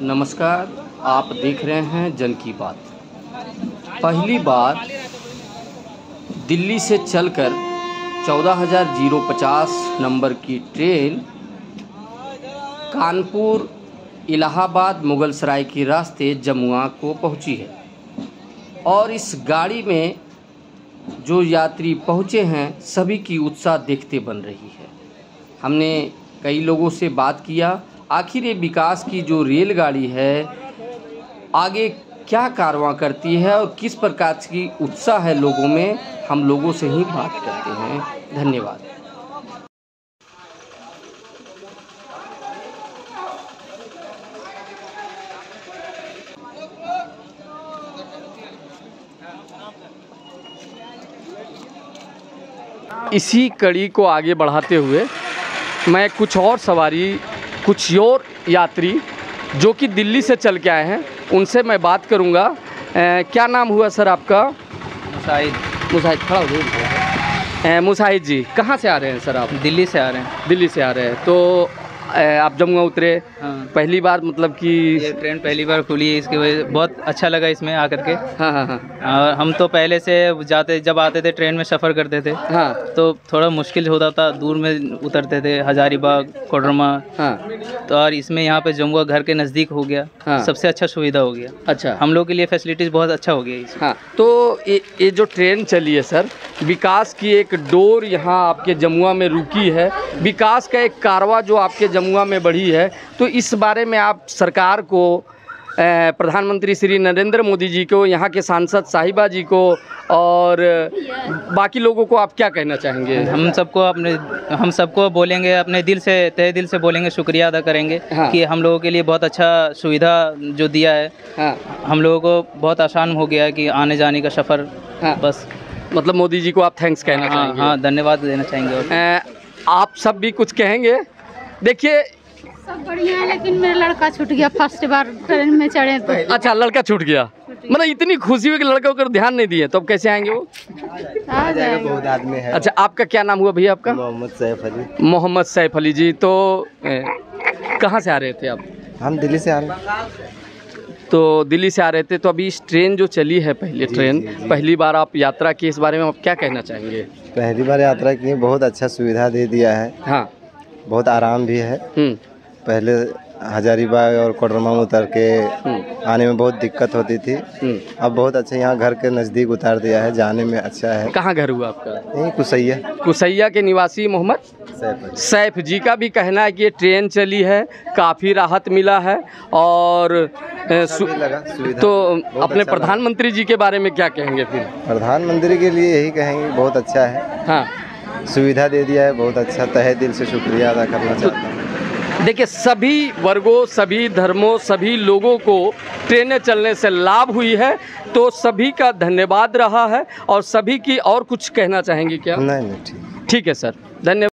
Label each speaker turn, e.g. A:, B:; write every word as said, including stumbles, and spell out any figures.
A: नमस्कार, आप देख रहे हैं जन की बात। पहली बार दिल्ली से चलकर चौदह हज़ार जीरो पचास नंबर की ट्रेन कानपुर इलाहाबाद मुगलसराय के रास्ते जमुआ को पहुंची है और इस गाड़ी में जो यात्री पहुंचे हैं सभी की उत्साह देखते बन रही है। हमने कई लोगों से बात किया, आखिर ये विकास की जो रेलगाड़ी है आगे क्या कारवां करती है और किस प्रकार की उत्साह है लोगों में, हम लोगों से ही बात करते हैं। धन्यवाद। इसी कड़ी को आगे बढ़ाते हुए मैं कुछ और सवारी, कुछ और यात्री जो कि दिल्ली से चल के आए हैं उनसे मैं बात करूंगा। ए, क्या नाम हुआ सर आपका?
B: मुसाहिद।
A: मुसाहिद, खड़ा हो जाइए। मुसाहिद जी, कहाँ से आ रहे हैं सर आप?
B: दिल्ली से आ रहे हैं।
A: दिल्ली से आ रहे हैं तो ए, आप जमुआ उतरे?
B: हाँ।
A: पहली बार मतलब कि
B: ये ट्रेन पहली बार खुली है, इसकी वजह से बहुत अच्छा लगा इसमें आकर के।
A: हाँ हाँ हाँ
B: और हम तो पहले से जाते जब आते थे ट्रेन में सफ़र करते थे,
A: हाँ
B: तो थोड़ा मुश्किल होता था, दूर में उतरते थे, हजारीबाग, कोडरमा।
A: हाँ
B: तो और इसमें यहाँ पे जमुआ घर के नज़दीक हो गया।
A: हाँ।
B: सबसे अच्छा सुविधा हो गया।
A: अच्छा,
B: हम लोग के लिए फैसिलिटीज़ बहुत अच्छा हो गया इसमें।
A: हाँ। तो ये ये जो ट्रेन चली है सर, विकास की एक डोर यहाँ आपके जमुआ में रुकी है, विकास का एक कारवा जो आपके जमुआ में बढ़ी है, तो इस बारे में आप सरकार को, प्रधानमंत्री श्री नरेंद्र मोदी जी को, यहाँ के सांसद साहिबा जी को और बाकी लोगों को आप क्या कहना चाहेंगे?
B: हम सबको अपने हम सबको बोलेंगे, अपने दिल से, तहे दिल से बोलेंगे, शुक्रिया अदा करेंगे। हाँ। कि हम लोगों के लिए बहुत अच्छा सुविधा जो दिया है। हाँ। हम लोगों को बहुत आसान हो गया है कि आने जाने का सफ़र। हाँ। बस
A: मतलब मोदी जी को आप थैंक्स कहना
B: हाँ,
A: चाहेंगे?
B: हाँ, धन्यवाद देना चाहेंगे।
A: आप सब भी कुछ कहेंगे? देखिए
C: सब बढ़िया है, लेकिन मेरा लड़का छूट गया फर्स्ट बार ट्रेन में चढ़े तो।
A: अच्छा, लड़का छूट गया, मतलब इतनी खुशी हुई कि लड़का को अगर ध्यान नहीं दिए तो अब कैसे आएंगे वो?
C: आ जाएगा,
D: बहुत आदमी है।
A: अच्छा, आपका क्या नाम हुआ भैया आपका?
D: मोहम्मद सैफ अली।
A: मोहम्मद सैफ अली जी, तो ए, कहाँ से आ रहे थे आप?
D: हम दिल्ली से आ रहे हैं।
A: तो दिल्ली से आ रहे थे, तो अभी इस ट्रेन जो चली है पहले ट्रेन जी, जी। पहली बार आप यात्रा की, इस बारे में आप क्या कहना चाहेंगे?
D: पहली बार यात्रा की, बहुत अच्छा सुविधा दे दिया है।
A: हाँ,
D: बहुत आराम भी है। पहले हजारीबाग और कोडरमा में उतर के आने में बहुत दिक्कत होती थी, अब बहुत अच्छा यहाँ घर के नज़दीक उतार दिया है, जाने में अच्छा है।
A: कहाँ घर हुआ आपका?
D: यही कुसैया।
A: कुसैया के निवासी मोहम्मद सैफ जी का भी कहना है कि ये ट्रेन चली है, काफ़ी राहत मिला है और सु... तो अपने प्रधानमंत्री जी के बारे में क्या कहेंगे फिर?
D: प्रधानमंत्री के लिए यही कहेंगे, बहुत अच्छा है।
A: हाँ,
D: सुविधा दे दिया है, बहुत अच्छा, तहे दिल से शुक्रिया अदा करना चाहता हूँ।
A: देखिए, सभी वर्गों, सभी धर्मों, सभी लोगों को ट्रेनें चलने से लाभ हुई है, तो सभी का धन्यवाद रहा है। और सभी की और कुछ कहना चाहेंगे क्या?
D: नहीं नहीं, ठीक
A: ठीक है सर, धन्यवाद।